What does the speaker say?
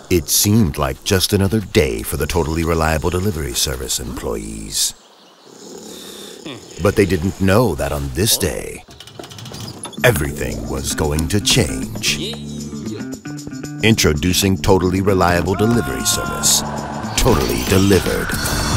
It seemed like just another day for the Totally Reliable Delivery Service employees. But they didn't know that on this day, everything was going to change. Introducing Totally Reliable Delivery Service. Totally delivered.